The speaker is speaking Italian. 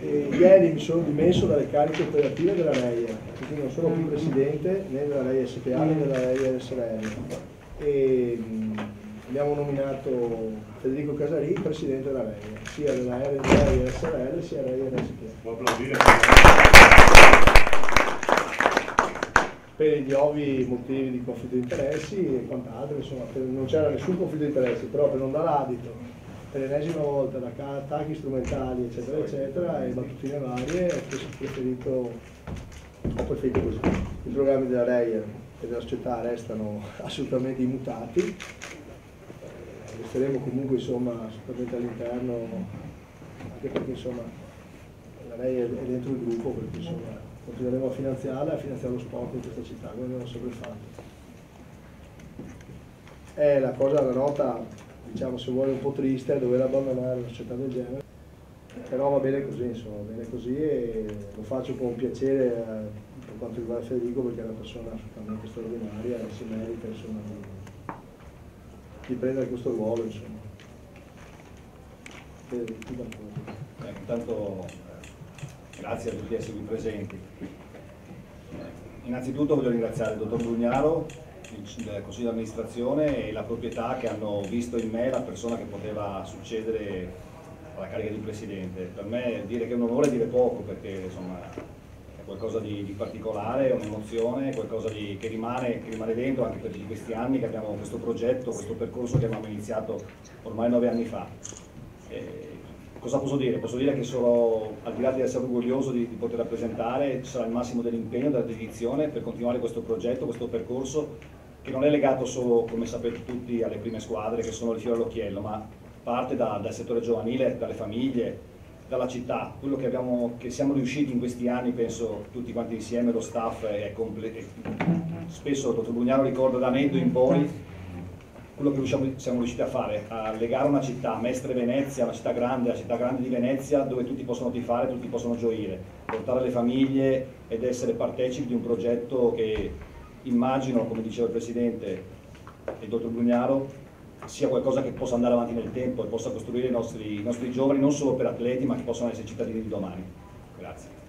Ieri mi sono dimesso dalle cariche operative della REIA, quindi non sono più presidente né della REIA SPA né della REIA SRL. E abbiamo nominato Federico Casarì presidente della REIA, sia della REIA SRL sia della REIA SPA. Può applaudire. Per gli ovvi motivi di conflitto di interessi e quant'altro, insomma, non c'era nessun conflitto di interessi, però per non dare adito per l'ennesima volta da attacchi strumentali eccetera eccetera e battutine varie ho preferito così. I programmi della REIA e della società restano assolutamente immutati, resteremo comunque insomma assolutamente all'interno, anche perché insomma la REIA è dentro il gruppo, perché insomma continueremo a finanziarla e a finanziare lo sport in questa città come abbiamo sempre fatto. È la cosa, la nota, diciamo, se vuole un po' triste, dover abbandonare una società del genere, però va bene così, insomma, va bene così e lo faccio con piacere per quanto riguarda Federico, perché è una persona assolutamente straordinaria e si merita insomma di prendere questo ruolo, insomma. Intanto grazie a tutti di essere qui presenti. Innanzitutto voglio ringraziare il dottor Brugnaro, il Consiglio di amministrazione e la proprietà che hanno visto in me la persona che poteva succedere alla carica di presidente. Per me dire che è un onore è dire poco, perché insomma è qualcosa di particolare, è un'emozione, è qualcosa che rimane dentro anche per tutti questi anni che abbiamo questo progetto, questo percorso che abbiamo iniziato ormai 9 anni fa. Cosa posso dire? Posso dire che sono, al di là di essere orgoglioso di poter rappresentare, ci sarà il massimo dell'impegno, della dedizione per continuare questo progetto, questo percorso che non è legato solo, come sapete tutti, alle prime squadre che sono il fiore all'occhiello, ma parte dal settore giovanile, dalle famiglie, dalla città. Quello che siamo riusciti in questi anni, penso tutti quanti insieme, lo staff spesso il dottor Brugnaro ricorda da Netto in poi, quello che siamo riusciti a fare, a legare una città, Mestre Venezia, una città grande, la città grande di Venezia, dove tutti possono tifare, tutti possono gioire, portare le famiglie ed essere partecipi di un progetto che immagino, come diceva il Presidente, il dottor Brugnaro, sia qualcosa che possa andare avanti nel tempo e possa costruire i nostri giovani non solo per atleti, ma che possano essere cittadini di domani. Grazie.